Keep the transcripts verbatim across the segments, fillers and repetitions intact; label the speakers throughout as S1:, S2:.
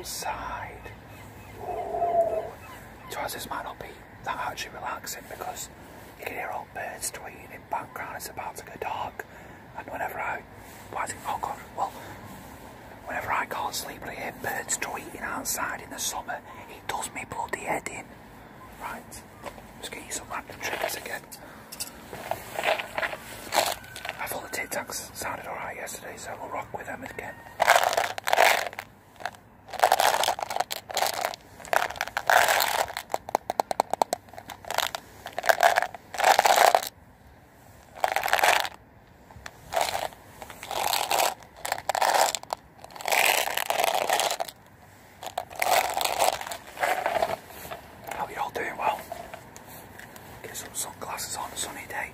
S1: outside. Ooh. To us, this might not be that actually relaxing because you can hear all birds tweeting in background. It's about to go dark, and whenever I, why is it, oh God, well, whenever I can't sleep and I hear birds tweeting outside in the summer, it does me bloody head in. Right, let's get you some random triggers again. I thought the Tic Tacs sounded alright yesterday, so we'll rock with them again. Hope you're all doing well. Get some sunglasses on a sunny day.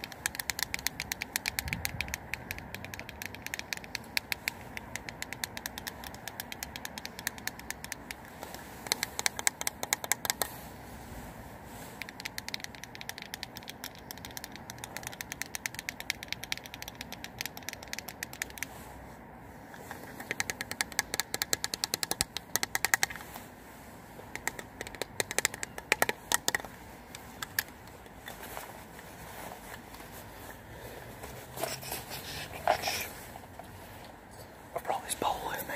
S1: I brought this bowl with me.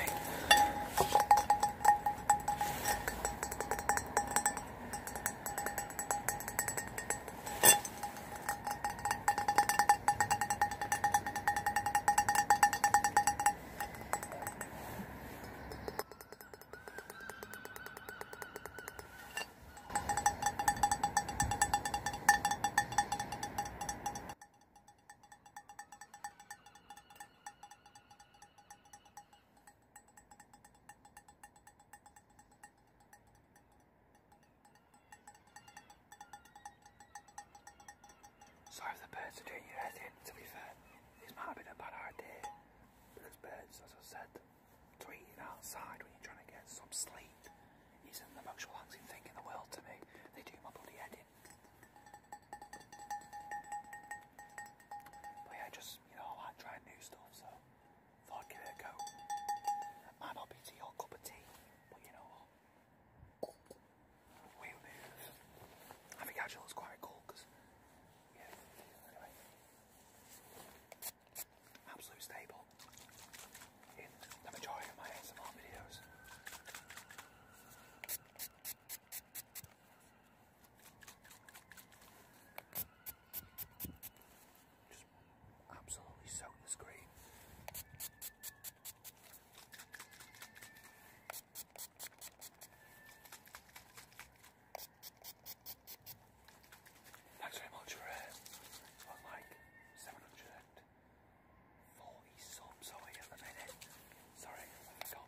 S1: Sorry if the birds are doing your head in, to be fair. This might have been a bad idea. Because birds, as I said, tweeting outside when you're trying to get some sleep isn't the most relaxing thing in the world to me. They do my bloody head in. But yeah, just, you know, I like trying new stuff, so thought I'd give it a go. It might not be to your cup of tea, but you know what? We'll move. I think actually looks quite cool, because absolute staple in the majority of my A S M R videos. Just absolutely soak the screen. Thanks very much for uh, what, like seven hundred forty subs away at the minute. Sorry, I forgot.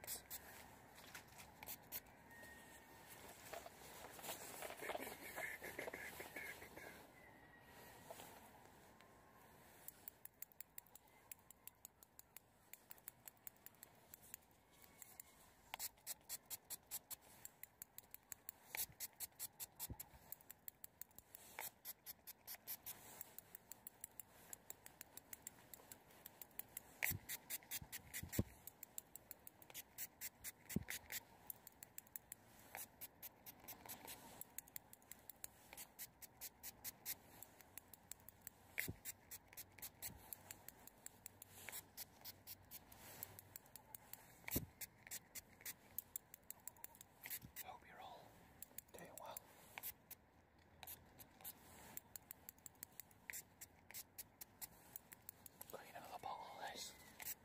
S1: Hope you're all doing well. Got you another bottle of this.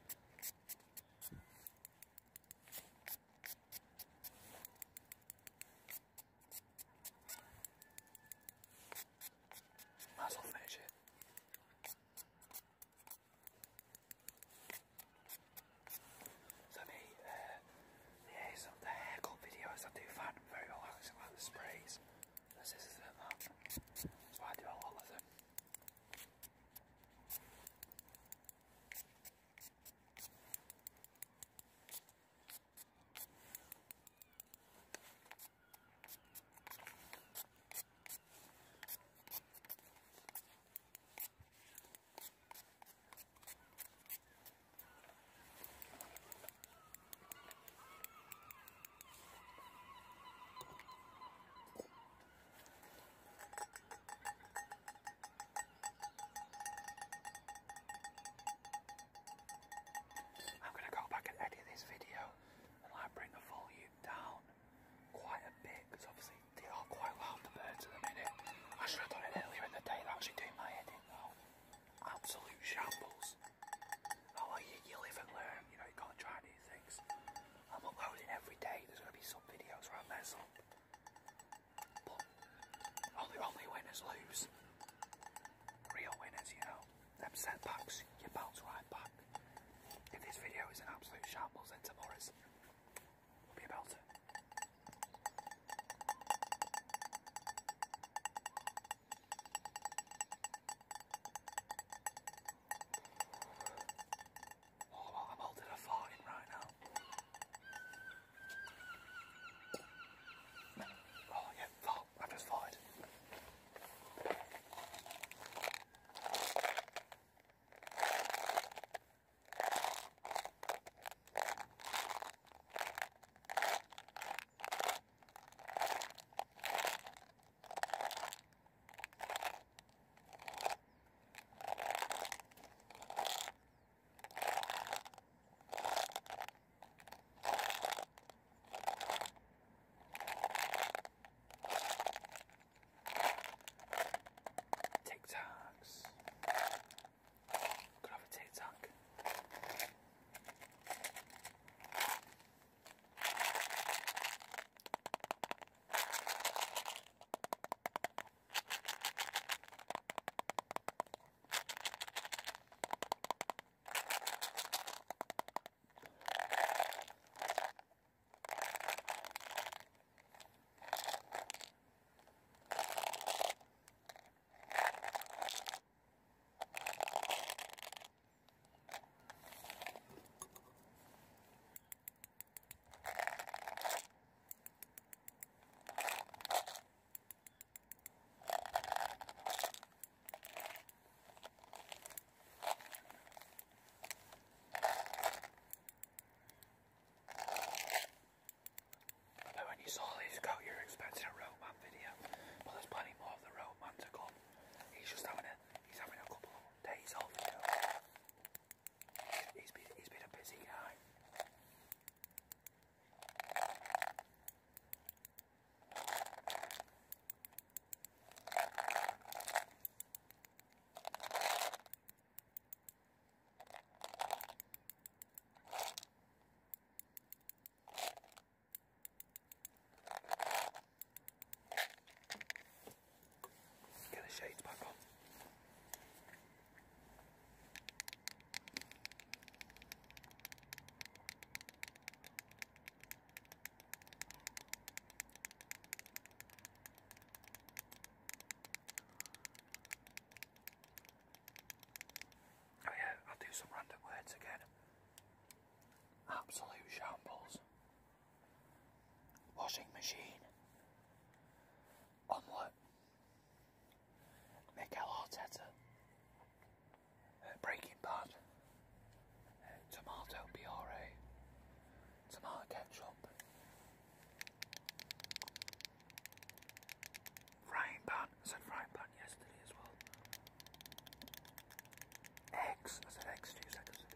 S1: shambles. Oh, well, you, you live and learn, you know, you gotta try new things. I'm uploading every day, there's gonna be some videos where I mess up. But only, only winners lose. Real winners, you know. Them setbacks, you bounce right back. If this video is an absolute shambles, then tomorrow's will be a belter. Oh, I'm holding a farting right now. Oh yeah, fart. I've just farted. Tic-tacs. Could have a tic-tac. When you saw these go, you're expecting a Roman video, but there's plenty more of the Roman to come. He's just having a he's having a couple of days off, you know. He's been he's been a busy guy. Get the shades back on. Oh yeah, I'll do some random words again. Absolute shambles. Washing machine. Omelette. Mikel Arteta. Uh, Breaking Bad. Uh, tomato puree. Tomato ketchup. Frying pan. I said frying pan yesterday as well. Eggs. I said eggs two seconds ago.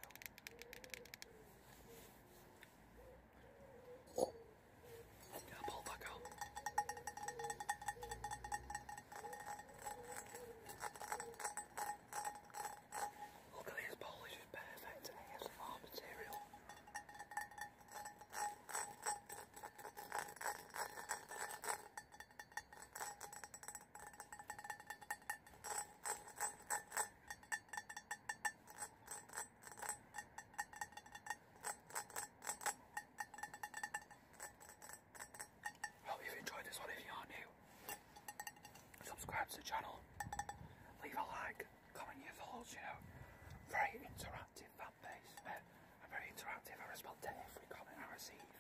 S1: Get the ball back out. Look at this bowl, it's just perfect A S M R material. Hope you've enjoyed this one. If you are new, subscribe to the channel, leave a like, comment your thoughts, you know. Very interactive fan base. Uh, I'm very interactive, I respond to every comment I receive.